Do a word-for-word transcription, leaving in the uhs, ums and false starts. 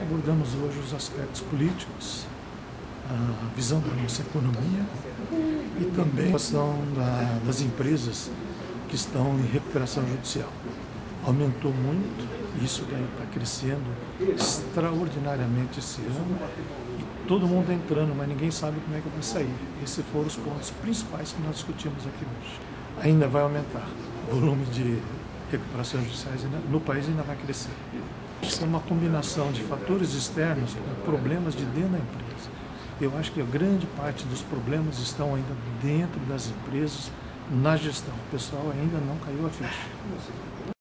abordamos hoje os aspectos políticos, a visão da nossa economia e também a situação da, das empresas que estão em recuperação judicial. Aumentou muito, isso está crescendo extraordinariamente esse ano e todo mundo entrando, mas ninguém sabe como é que vai sair. Esses foram os pontos principais que nós discutimos aqui hoje. Ainda vai aumentar, o volume de recuperações judiciais no país ainda vai crescer. Isso é uma combinação de fatores externos com problemas de dentro da empresa. Eu acho que a grande parte dos problemas estão ainda dentro das empresas, na gestão. O pessoal ainda não caiu a ficha.